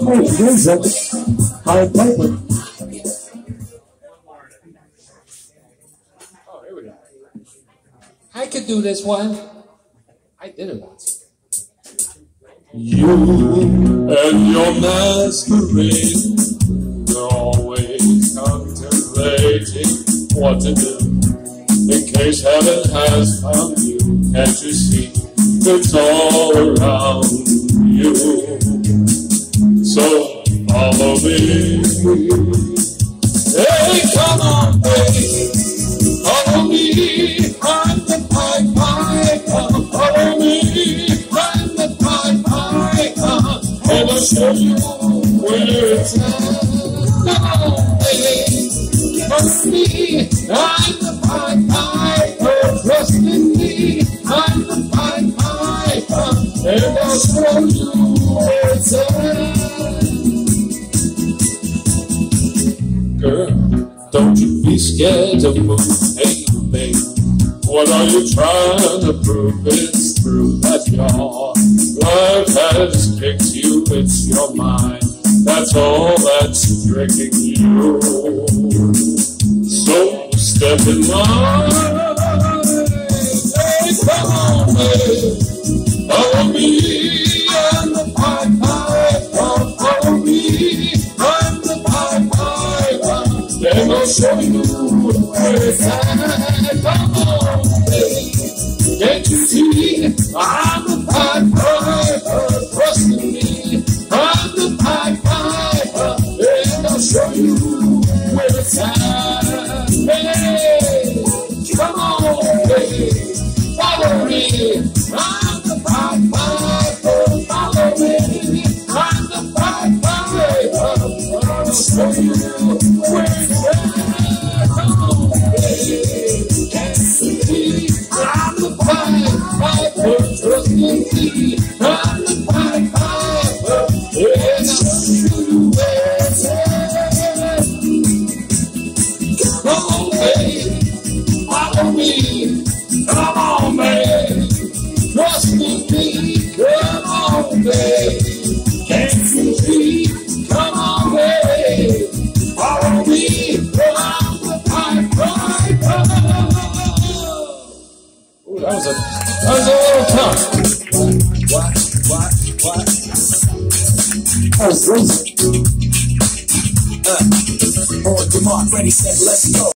Please, hard paper. Oh, here we go. I could do this one. I did it once. You and your masquerade, always contemplating what to do in case heaven has found you. Can't you see it's all around you? So follow me. Hey, come on, baby. Follow me. I'm the Pied Piper. Follow me. I'm the Pied Piper. And I'll show you where it's at. Come on, baby. Trust me. I'm the Pied Piper. Trust in me. I'm the Pied Piper. And I'll show you where it's at. Girl, don't you be scared to move. Hey, babe, what are you trying to prove? It's true that your life has kicked you. It's your mind. That's all that's tricking you. So step in line. Hey, come on, babe. Follow me. I'm the Pied Piper. Follow me. I'm the Pied Piper. Then I'll show you where it's at. Come on, baby. Can't you see? I'm the Pied Piper. Trust in me. I'm the Pied Piper. And I'll show you where it's at. Hey, come on, baby. Follow me. I'm the Pied Piper. Follow me. I'm the Pied Piper. I'll show you where it's at. Come on, baby. Can't you see? I'm the Pied Piper. Trust in me. I'm the Pied Piper. And I'll show you where it's at. Come on, baby. Follow me. Come on, baby. Trust in me. Come on, baby. Can't you see? Come on, baby. Follow me. I'm the Pied Piper. Ooh, that was a little tough. What? That was crazy. On your mark, ready, set, let's go.